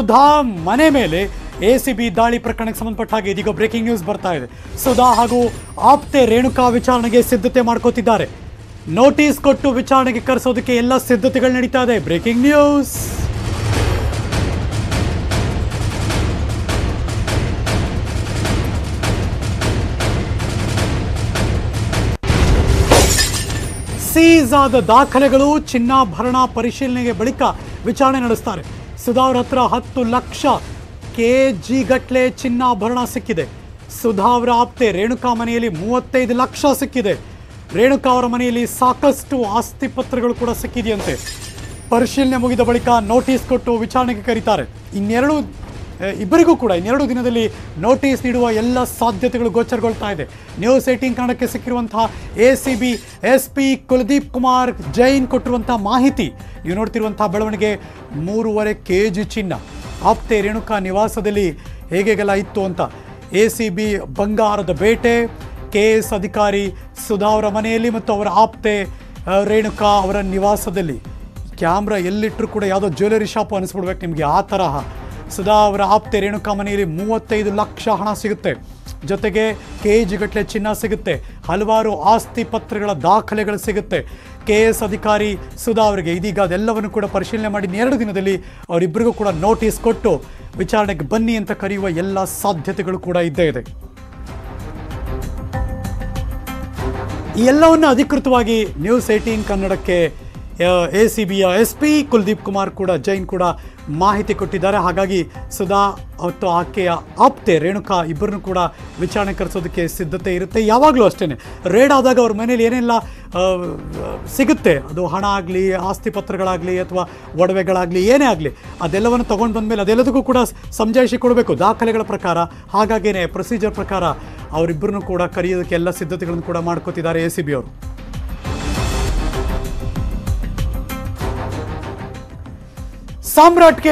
ಸುಧಾ ಮನೆ ಮೇಲೆ ಎಸಿಬಿ ದಾಳಿ ಪ್ರಕರಣಕ್ಕೆ ಸಂಬಂಧಪಟ್ಟ ಹಾಗೆ ಇದೀಗ ಬ್ರೇಕಿಂಗ್ ನ್ಯೂಸ್ ಬರ್ತಾ ಇದೆ. ಸುಧಾ ಹಾಗೂ ಆಪ್ತೆ ರೇಣುಕಾ ವಿಚಾರಣೆಗೆ ಸಿದ್ಧತೆ ಮಾಡ್ಕೋತಿದ್ದಾರೆ. ನೋಟಿಸ್ ಕೊಟ್ಟು ವಿಚಾರಣೆಗೆ ಕರೆಸೋದಕ್ಕೆ ಎಲ್ಲ ಸಿದ್ಧತೆಗಳು ನಡೀತಾ ಇದೆ. Breaking news. ಸೀಸ್ ಆದ ದಾಖಲೆಗಳು ಚಿನ್ನಾಭರಣ ಪರಿಶೀಲನೆಗೆ ಬಳಿಕ ವಿಚಾರಣೆ ನಡೆಸ್ತಾರೆ. ಸುಧಾ ಅವರ ಹತ್ರ 10 ಲಕ್ಷ ಕೆಜಿ ಗಟ್ಟಲೆ ಚಿನ್ನಾಭರಣ ಸಿಕ್ಕಿದೆ. ಸುಧಾ ಅವರ ಆಪ್ತೆ ರೇಣುಕಾ ಮನೆಯಲ್ಲಿ 35 ಲಕ್ಷ ಸಿಕ್ಕಿದೆ. ರೇಣುಕಾ ಅವರ ಮನೆಯಲ್ಲಿ ಸಾಕಷ್ಟು ಆಸ್ತಿ ಪತ್ರಗಳು ಕೂಡ ಸಿಕ್ಕಿದೆಯಂತೆ. ಪರಿಶೀಲನೆ ಮುಗಿದ ಬಳಿಕ ನೋಟಿಸ್ ಕೊಟ್ಟು ವಿಚಾರಣೆಗೆ ಕರೀತಾರೆ. ಇಬ್ಬರಿಗೂ ಕೂಡ ಇನ್ನೆರಡು ದಿನದಲ್ಲಿ ನೋಟಿಸ್ ನೀಡುವ ಎಲ್ಲ ಸಾಧ್ಯತೆಗಳು ಗೋಚರಗೊಳ್ತಾ ಇದೆ. ನ್ಯೂಸ್ 18 ಕನ್ನಡಕ್ಕೆ ಸಿಕ್ಕಿರುವಂತಹ ಎಸಿಬಿ ಎಸ್ಪಿ ಕುಲದೀಪ್ ಕುಮಾರ್ ಜೈನ್ ಕೊಟ್ಟಿರುವಂತಹ ಮಾಹಿತಿ ನೀವು ನೋಡ್ತಿರುವಂತಹ ಬೆಳವಣಿಗೆ 3.5 ಕೆಜಿ ಚಿನ್ನ ಆಪ್ತೆ ರೇಣುಕಾ ನಿವಾಸದಲ್ಲಿ ಹೇಗೆಲ್ಲ ಇತ್ತು ಅಂತ. ಎಸಿಬಿ ಬಂಗಾರದ ಬೇಟೆ, KS ಅಧಿಕಾರಿ ಸುಧಾ ಅವರ ಮನೆಯಲ್ಲಿ ಮತ್ತು ಅವರ ಆಪ್ತೆ ರೇಣುಕಾ ಅವರ ನಿವಾಸದಲ್ಲಿ. ಕ್ಯಾಮ್ರಾ ಎಲ್ಲಿಟ್ಟರು ಕೂಡ ಯಾವುದೋ ಜ್ಯುವೆಲರಿ ಶಾಪ್ ಅನಿಸ್ಬಿಡ್ಬೇಕು ನಿಮಗೆ. ಆ ತರಹ ಸುಧಾ ಅವರ ಆಪ್ತೆ ರೇಣುಕಾ ಮನೆಯಲ್ಲಿ 35 ಲಕ್ಷ ಹಣ ಸಿಗುತ್ತೆ. ಜೊತೆಗೆ ಕೆಜಿ ಗಟ್ಟಲೆ ಚಿನ್ನ ಸಿಗುತ್ತೆ. ಹಲವಾರು ಆಸ್ತಿ ಪತ್ರಗಳ ದಾಖಲೆಗಳು ಸಿಗುತ್ತೆ. KS ಅಧಿಕಾರಿ ಸುಧಾ ಅವರಿಗೆ ಇದೀಗ ಅದೆಲ್ಲವನ್ನು ಕೂಡ ಪರಿಶೀಲನೆ ಮಾಡಿ 2 ದಿನದಲ್ಲಿ ಅವರಿಬ್ಬರಿಗೂ ಕೂಡ ನೋಟಿಸ್ ಕೊಟ್ಟು ವಿಚಾರಣೆಗೆ ಬನ್ನಿ ಅಂತ ಕರೆಯುವ ಎಲ್ಲ ಸಾಧ್ಯತೆಗಳು ಕೂಡ ಇದ್ದೇ ಇದೆ. ಈ ಎಲ್ಲವನ್ನು ಅಧಿಕೃತವಾಗಿ ನ್ಯೂಸ್ 18 ಕನ್ನಡಕ್ಕೆ ಎಸಿಬಿಯ SP ಕುಲದೀಪ್ ಕುಮಾರ್ ಕೂಡ ಜೈನ್ ಕೂಡ ಮಾಹಿತಿ ಕೊಟ್ಟಿದ್ದಾರೆ. ಹಾಗಾಗಿ ಸುಧಾ ಮತ್ತು ಆಕೆಯ ಆಪ್ತೆ ರೇಣುಕಾ ಇಬ್ಬರನ್ನು ಕೂಡ ವಿಚಾರಣೆ ಕರೆಸೋದಕ್ಕೆ ಸಿದ್ಧತೆ ಇರುತ್ತೆ. ಯಾವಾಗಲೂ ಅಷ್ಟೇ ರೇಡ್ ಆದಾಗ ಅವ್ರ ಮನೇಲಿ ಏನೆಲ್ಲ ಸಿಗುತ್ತೆ, ಅದು ಹಣ ಆಗಲಿ, ಆಸ್ತಿ ಪತ್ರಗಳಾಗಲಿ ಅಥವಾ ಒಡವೆಗಳಾಗಲಿ, ಏನೇ ಆಗಲಿ ಅದೆಲ್ಲವನ್ನು ತೊಗೊಂಡು ಬಂದಮೇಲೆ ಅದೆಲ್ಲದಕ್ಕೂ ಕೂಡ ಸಮಜಾಯಿಷಿ ಕೊಡಬೇಕು ದಾಖಲೆಗಳ ಪ್ರಕಾರ. ಹಾಗಾಗೇನೆ ಪ್ರೊಸೀಜರ್ ಪ್ರಕಾರ ಅವರಿಬ್ಬರನ್ನು ಕೂಡ ಕರೆಯೋದಕ್ಕೆ ಎಲ್ಲ ಸಿದ್ಧತೆಗಳನ್ನು ಕೂಡ ಮಾಡ್ಕೋತಿದ್ದಾರೆ ಎಸಿಬಿ ಅವರು. ಸಾಮ್ರಾಟ್ಗೆ